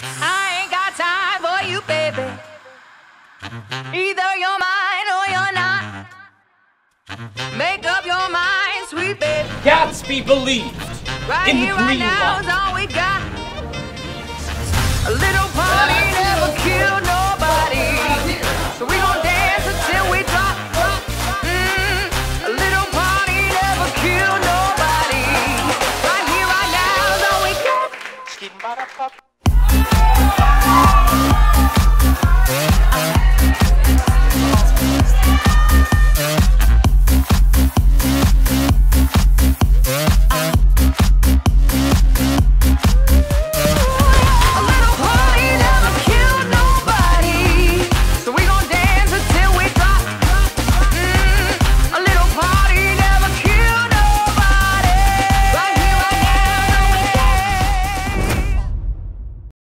I ain't got time for you, baby. Either you're mine or you're not. Make up your mind, sweet baby. Gatsby believed Right in the here, right green now light. is all we got. A little